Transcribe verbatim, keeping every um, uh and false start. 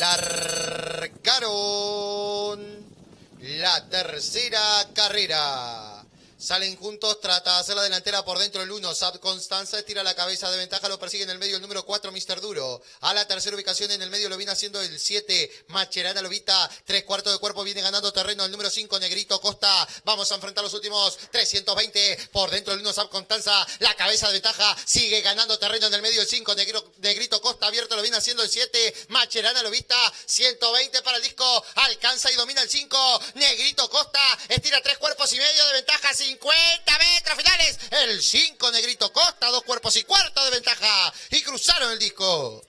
Largaron la tercera carrera. Salen juntos, trata de hacer la delantera por dentro el uno. Sab Constanza estira la cabeza de ventaja, lo persigue en el medio el número cuatro, mister Duro. A la tercera ubicación en el medio lo viene haciendo el siete, Macherana Lobita. Tres cuartos de cuerpo viene ganando terreno el número cinco, Negrito Costa. Vamos a enfrentar los últimos trescientos veinte. Por dentro el uno, Sab Constanza. La cabeza de ventaja sigue ganando terreno en el medio el cinco, Negrito, Negrito Costa. Abierto lo viene haciendo el siete, Macherana Lobita. ciento veinte para el disco. Alcanza y domina el cinco, Negrito Costa. Estira tres cuerpos y medio de ventaja. cincuenta metros finales. El cinco, Negrito Costa. Dos cuerpos y cuarto de ventaja. Y cruzaron el disco.